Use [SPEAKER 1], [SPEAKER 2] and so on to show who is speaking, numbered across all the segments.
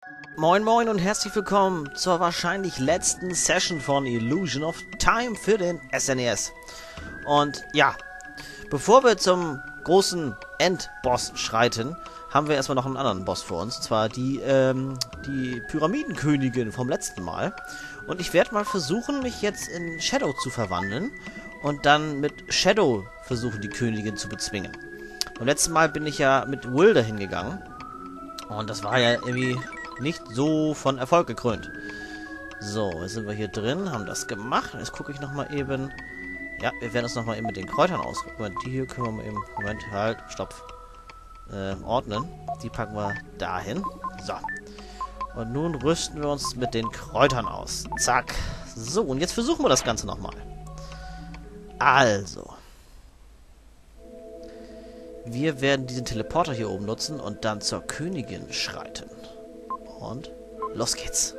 [SPEAKER 1] Moin moin und herzlich willkommen zur wahrscheinlich letzten Session von Illusion of Time für den SNES. Und ja, bevor wir zum großen Endboss schreiten, haben wir erstmal noch einen anderen Boss vor uns. Und zwar die Pyramidenkönigin vom letzten Mal. Und ich werde mal versuchen, mich jetzt in Shadow zu verwandeln. Und dann mit Shadow versuchen, die Königin zu bezwingen. Beim letzten Mal bin ich ja mit Will dahin gegangen. Und das war ja irgendwie nicht so von Erfolg gekrönt. So, jetzt sind wir hier drin, haben das gemacht. Jetzt gucke ich nochmal eben. Ja, wir werden uns nochmal eben mit den Kräutern ausrüsten. Moment, die hier können wir mal eben. Moment, halt, stopp. Ordnen. Die packen wir dahin. So. Und nun rüsten wir uns mit den Kräutern aus. Zack. So, und jetzt versuchen wir das Ganze nochmal. Also. Wir werden diesen Teleporter hier oben nutzen und dann zur Königin schreiten. Und los geht's.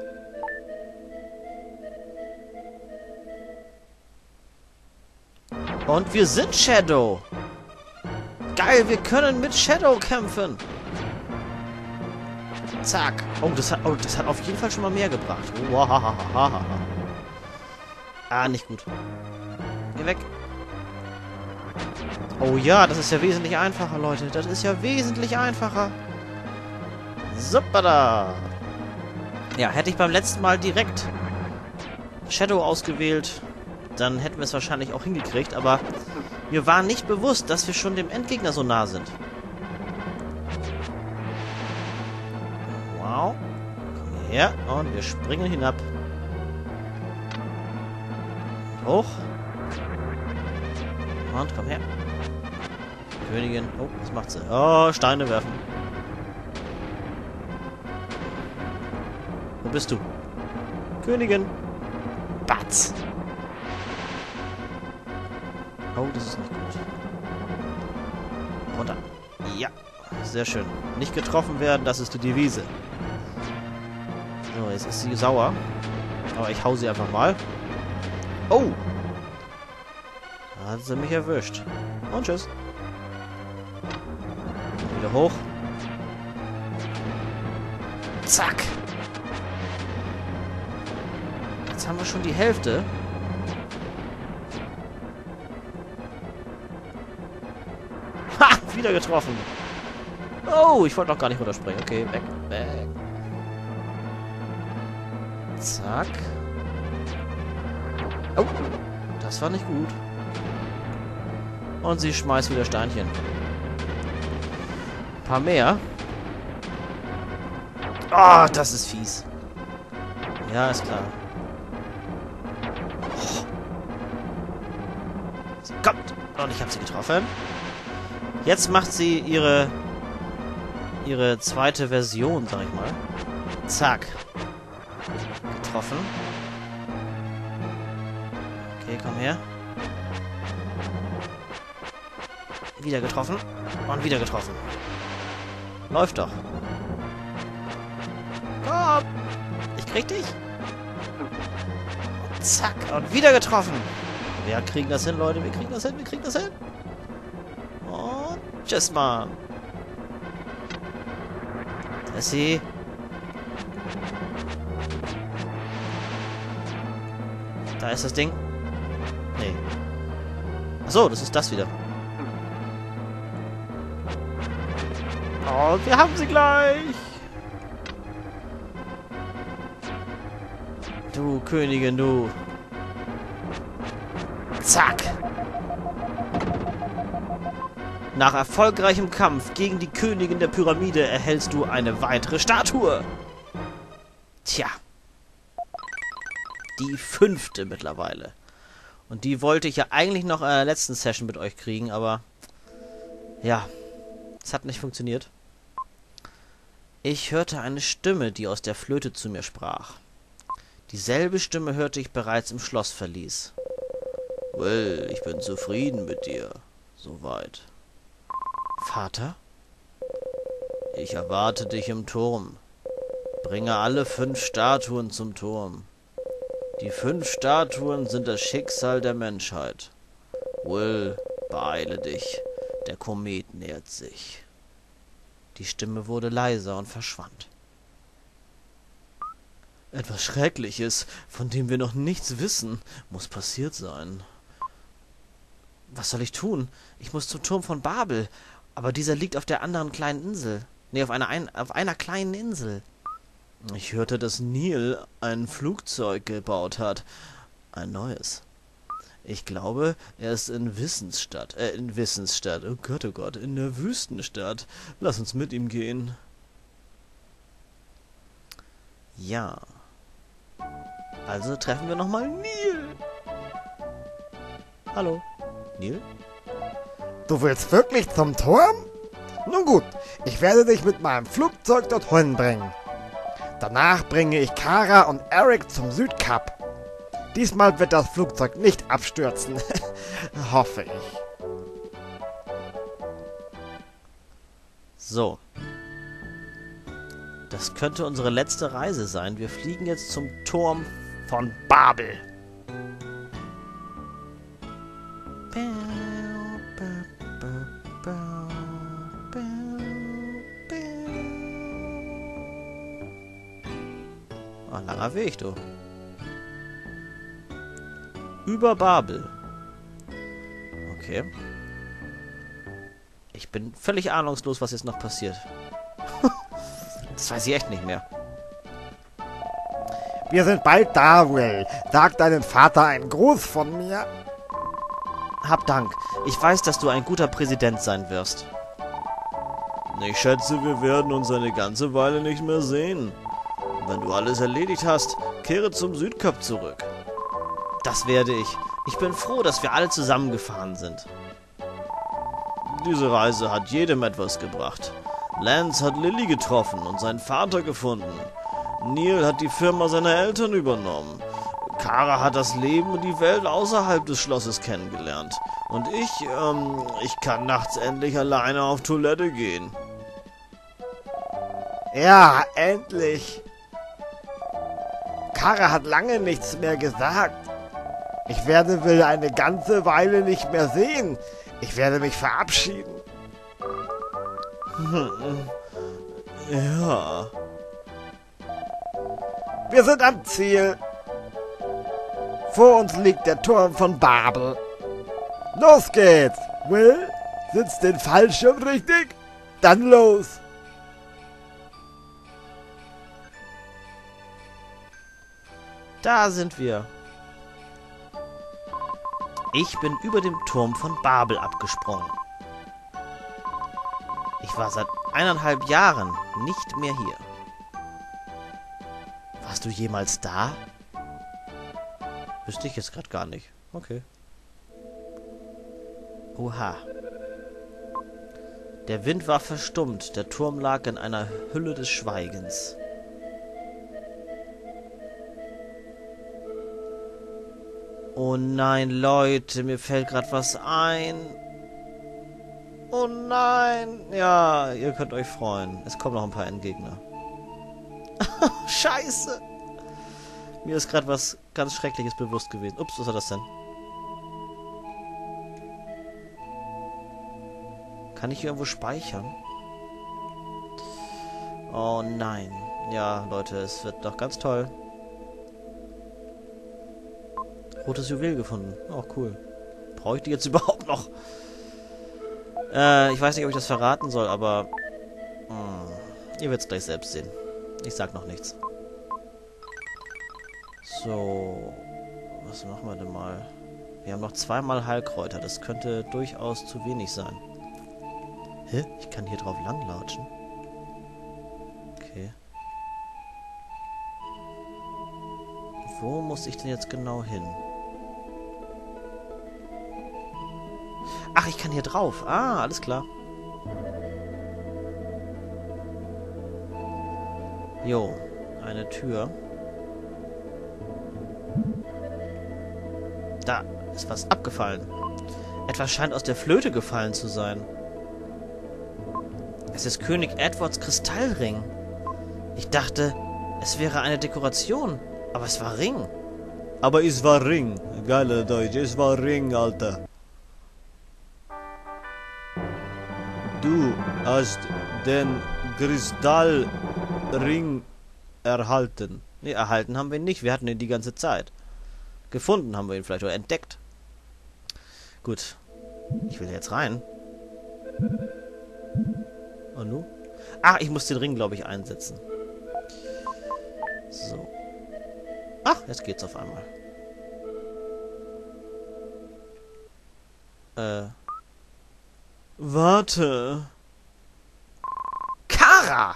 [SPEAKER 1] Und wir sind Shadow. Geil, wir können mit Shadow kämpfen. Zack. Oh, das hat auf jeden Fall schon mal mehr gebracht. Wahahaha. Ah, nicht gut. Geh weg. Oh ja, das ist ja wesentlich einfacher, Leute. Das ist ja wesentlich einfacher. Super da. Ja, hätte ich beim letzten Mal direkt Shadow ausgewählt, dann hätten wir es wahrscheinlich auch hingekriegt, aber mir war nicht bewusst, dass wir schon dem Endgegner so nah sind. Wow. Komm hierher und wir springen hinab. Hoch. Und komm her. Königin. Oh, was macht sie? Oh, Steine werfen. Wo bist du? Königin. Batz. Oh, das ist nicht gut. Runter. Ja. Sehr schön. Nicht getroffen werden, das ist die Devise. So, jetzt ist sie sauer. Aber ich hau sie einfach mal. Oh. Da hat sie mich erwischt. Und tschüss. Wieder hoch. Zack. Jetzt haben wir schon die Hälfte. Ha! Wieder getroffen. Oh, ich wollte noch gar nicht runterspringen. Okay, weg, weg. Zack. Oh, das war nicht gut. Und sie schmeißt wieder Steinchen. Ein paar mehr. Ah, oh, das ist fies. Ja, ist klar. Kommt! Und ich habe sie getroffen. Jetzt macht sie ihre zweite Version, sag ich mal. Zack. Getroffen. Okay, komm her. Wieder getroffen. Und wieder getroffen. Läuft doch. Komm! Ich krieg dich. Und zack. Und wieder getroffen. Wir kriegen das hin, Leute. Wir kriegen das hin. Wir kriegen das hin. Und tschüss, Mann. Da ist sie. Da ist das Ding. Nee. Achso, das ist das wieder. Und wir haben sie gleich. Du Königin, du. Zack. Nach erfolgreichem Kampf gegen die Königin der Pyramide erhältst du eine weitere Statue. Tja. Die 5. mittlerweile. Und die wollte ich ja eigentlich noch in der letzten Session mit euch kriegen, aber ja, es hat nicht funktioniert. Ich hörte eine Stimme, die aus der Flöte zu mir sprach. Dieselbe Stimme hörte ich bereits im Schlossverlies. Well, ich bin zufrieden mit dir. Soweit. Vater? Ich erwarte dich im Turm. Bringe alle 5 Statuen zum Turm. Die 5 Statuen sind das Schicksal der Menschheit. Will, beeile dich. Der Komet nähert sich. Die Stimme wurde leiser und verschwand. Etwas Schreckliches, von dem wir noch nichts wissen, muss passiert sein. Was soll ich tun? Ich muss zum Turm von Babel. Aber dieser liegt auf der anderen kleinen Insel. Nee, auf einer kleinen Insel. Ich hörte, dass Neil ein Flugzeug gebaut hat. Ein neues. Ich glaube, er ist in Wissensstadt. Oh Gott, in der Wüstenstadt. Lass uns mit ihm gehen. Ja. Also treffen wir nochmal Neil. Hallo. Neil?
[SPEAKER 2] Du willst wirklich zum Turm? Nun gut, ich werde dich mit meinem Flugzeug dorthin bringen. Danach bringe ich Kara und Eric zum Südkap. Diesmal wird das Flugzeug nicht abstürzen. Hoffe ich.
[SPEAKER 1] So. Das könnte unsere letzte Reise sein. Wir fliegen jetzt zum Turm von Babel. Oh, langer Weg, du. Über Babel. Okay. Ich bin völlig ahnungslos, was jetzt noch passiert. Das weiß ich echt nicht mehr.
[SPEAKER 2] Wir sind bald da, Will. Sag deinem Vater einen Gruß von mir.
[SPEAKER 1] Hab Dank. Ich weiß, dass du ein guter Präsident sein wirst. Ich schätze, wir werden uns eine ganze Weile nicht mehr sehen. Wenn du alles erledigt hast, kehre zum Südkap zurück. Das werde ich. Ich bin froh, dass wir alle zusammengefahren sind. Diese Reise hat jedem etwas gebracht. Lance hat Lily getroffen und seinen Vater gefunden. Neil hat die Firma seiner Eltern übernommen. Kara hat das Leben und die Welt außerhalb des Schlosses kennengelernt. Und ich kann nachts endlich alleine auf Toilette gehen.
[SPEAKER 2] Ja, endlich. Kara hat lange nichts mehr gesagt. Ich werde Will eine ganze Weile nicht mehr sehen. Ich werde mich verabschieden.
[SPEAKER 1] Ja.
[SPEAKER 2] Wir sind am Ziel. Vor uns liegt der Turm von Babel. Los geht's. Will, sitzt den Fallschirm richtig? Dann los.
[SPEAKER 1] Da sind wir. Ich bin über dem Turm von Babel abgesprungen. Ich war seit 1,5 Jahren nicht mehr hier. Warst du jemals da? Wüsste ich jetzt gerade gar nicht. Okay. Oha. Der Wind war verstummt. Der Turm lag in einer Hülle des Schweigens. Oh nein, Leute, mir fällt gerade was ein. Oh nein. Ja, ihr könnt euch freuen. Es kommen noch ein paar Endgegner. Scheiße. Mir ist gerade was ganz Schreckliches bewusst gewesen. Ups, was war das denn? Kann ich hier irgendwo speichern? Oh nein. Ja, Leute, es wird doch ganz toll. Rotes Juwel gefunden. Oh, cool. Brauche ich die jetzt überhaupt noch? Ich weiß nicht, ob ich das verraten soll, aber... ihr werdet es gleich selbst sehen. Ich sag noch nichts. So... Was machen wir denn mal? Wir haben noch 2-mal Heilkräuter. Das könnte durchaus zu wenig sein. Hä? Ich kann hier drauf langlatschen. Okay. Wo muss ich denn jetzt genau hin? Ach, ich kann hier drauf. Ah, alles klar. Jo, eine Tür. Da ist was abgefallen. Etwas scheint aus der Flöte gefallen zu sein. Es ist König Edwards Kristallring. Ich dachte, es wäre eine Dekoration, aber es war Ring. Aber es war Ring. Geile Deutsch, es war Ring, Alter. Du hast den Kristallring erhalten. Nee, erhalten haben wir ihn nicht. Wir hatten ihn die ganze Zeit. Gefunden haben wir ihn vielleicht, oder entdeckt. Gut. Ich will jetzt rein. Und nun? Ach, ich muss den Ring, glaube ich, einsetzen. So. Ach, jetzt geht's auf einmal. Warte.
[SPEAKER 2] Kara!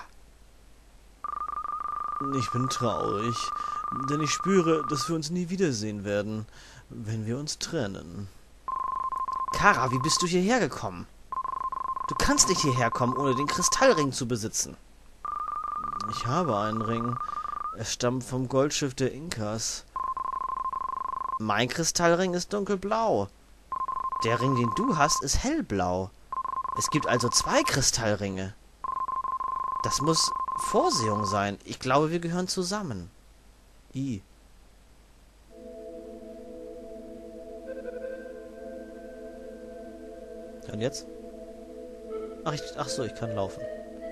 [SPEAKER 1] Ich bin traurig, denn ich spüre, dass wir uns nie wiedersehen werden, wenn wir uns trennen. Kara, wie bist du hierher gekommen? Du kannst nicht hierher kommen, ohne den Kristallring zu besitzen. Ich habe einen Ring. Er stammt vom Goldschiff der Inkas. Mein Kristallring ist dunkelblau. Der Ring, den du hast, ist hellblau. Es gibt also 2 Kristallringe. Das muss Vorsehung sein. Ich glaube, wir gehören zusammen. Und jetzt? Ach so, ich kann laufen.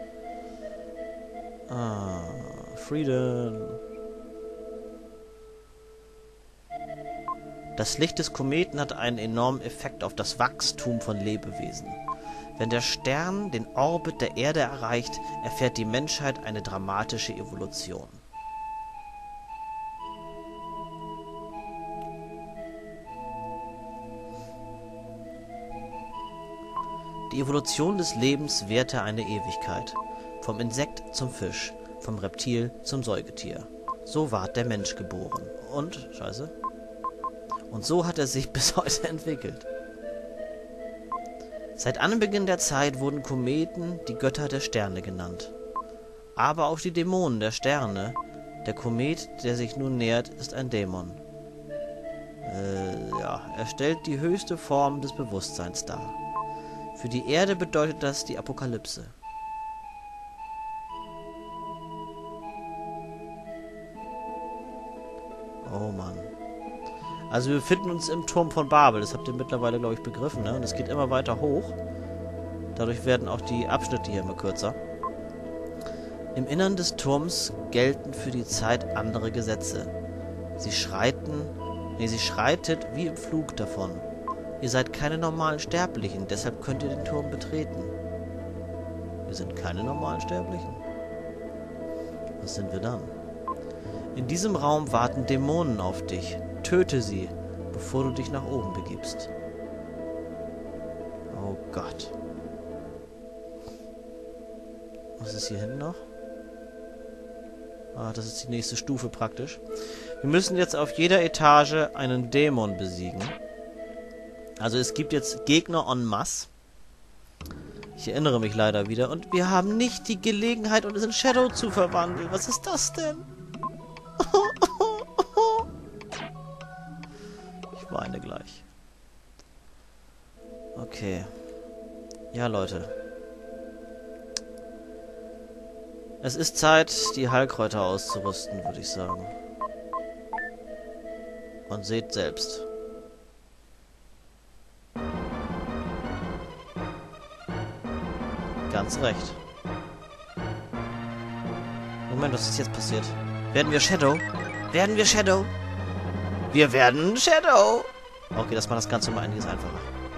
[SPEAKER 1] Frieden. Das Licht des Kometen hat einen enormen Effekt auf das Wachstum von Lebewesen. Wenn der Stern den Orbit der Erde erreicht, erfährt die Menschheit eine dramatische Evolution. Die Evolution des Lebens währte eine Ewigkeit. Vom Insekt zum Fisch, vom Reptil zum Säugetier. So ward der Mensch geboren. Und so hat er sich bis heute entwickelt. Seit Anbeginn der Zeit wurden Kometen die Götter der Sterne genannt. Aber auch die Dämonen der Sterne. Der Komet, der sich nun nähert, ist ein Dämon. Er stellt die höchste Form des Bewusstseins dar. Für die Erde bedeutet das die Apokalypse. Oh Mann. Also wir befinden uns im Turm von Babel. Das habt ihr mittlerweile, glaube ich, begriffen, ne? Und es geht immer weiter hoch. Dadurch werden auch die Abschnitte hier immer kürzer. Im Innern des Turms gelten für die Zeit andere Gesetze. Sie schreitet wie im Flug davon. Ihr seid keine normalen Sterblichen, deshalb könnt ihr den Turm betreten. Wir sind keine normalen Sterblichen. Was sind wir dann? In diesem Raum warten Dämonen auf dich. Töte sie, bevor du dich nach oben begibst. Oh Gott. Was ist hier hinten noch? Ah, das ist die nächste Stufe praktisch. Wir müssen jetzt auf jeder Etage einen Dämon besiegen. Also es gibt jetzt Gegner en masse. Ich erinnere mich leider wieder. Und wir haben nicht die Gelegenheit, uns in Shadow zu verwandeln. Was ist das denn? Ich weine gleich. Okay. Ja, Leute. Es ist Zeit, die Heilkräuter auszurüsten, würde ich sagen. Und seht selbst. Ganz recht. Moment, was ist jetzt passiert? Werden wir Shadow? Werden wir Shadow? Wir werden Shadow! Okay, das macht das Ganze um einiges einfacher.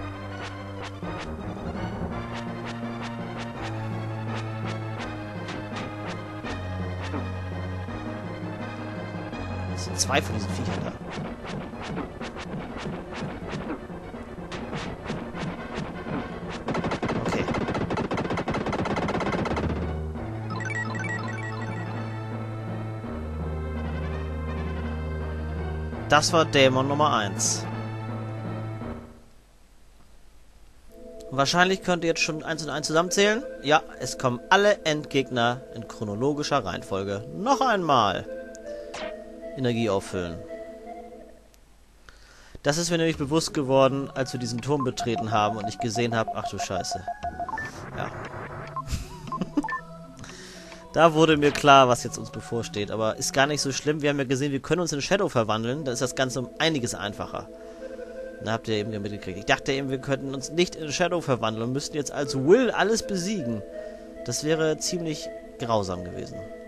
[SPEAKER 1] Es sind 2 von diesen Viechern da. Okay. Das war Dämon Nummer 1. Wahrscheinlich könnt ihr jetzt schon 1 und 1 zusammenzählen. Ja, es kommen alle Endgegner in chronologischer Reihenfolge. Noch einmal. Energie auffüllen. Das ist mir nämlich bewusst geworden, als wir diesen Turm betreten haben und ich gesehen habe, ach du Scheiße. Ja. Da wurde mir klar, was jetzt uns bevorsteht. Aber ist gar nicht so schlimm. Wir haben ja gesehen, wir können uns in Shadow verwandeln. Da ist das Ganze um einiges einfacher. Da habt ihr eben mitgekriegt. Ich dachte eben, wir könnten uns nicht in Shadow verwandeln und müssten jetzt als Will alles besiegen. Das wäre ziemlich grausam gewesen.